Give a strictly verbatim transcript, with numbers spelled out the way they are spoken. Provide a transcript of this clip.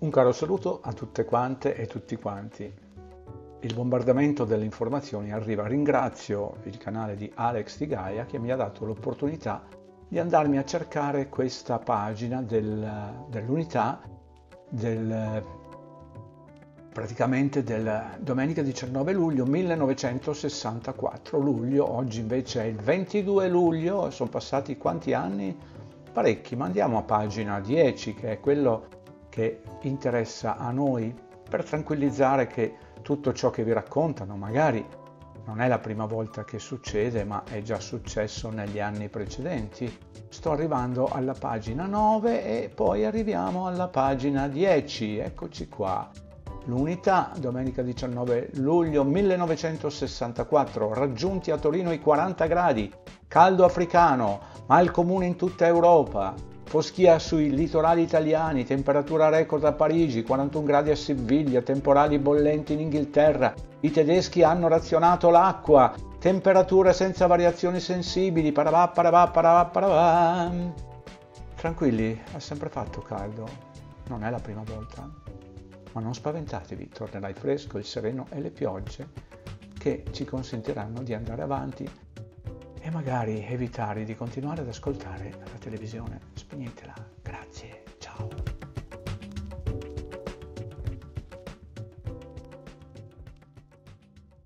Un caro saluto a tutte quante e tutti quanti. Il bombardamento delle informazioni arriva. Ringrazio il canale di Alex Di Gaia che mi ha dato l'opportunità di andarmi a cercare questa pagina del, dell'unità del, praticamente del domenica diciannove luglio millenovecentosessantaquattro. Luglio, oggi invece è il ventidue luglio, sono passati quanti anni? Parecchi, ma andiamo a pagina dieci, che è quello che interessa a noi, per tranquillizzare che tutto ciò che vi raccontano magari non è la prima volta che succede, ma è già successo negli anni precedenti. Sto arrivando alla pagina nove e poi arriviamo alla pagina dieci, eccoci qua. L'unità, domenica diciannove luglio millenovecentosessantaquattro, raggiunti a Torino i quaranta gradi, caldo africano, mal comune in tutta Europa. Foschia sui litorali italiani, temperatura record a Parigi, quarantuno gradi a Siviglia, temporali bollenti in Inghilterra, i tedeschi hanno razionato l'acqua, temperature senza variazioni sensibili, parabà, parabà, parabà, parabà. Tranquilli, ha sempre fatto caldo, non è la prima volta, ma non spaventatevi, tornerà il fresco, il sereno e le piogge che ci consentiranno di andare avanti e magari evitare di continuare ad ascoltare la televisione. Spegnetela. Grazie.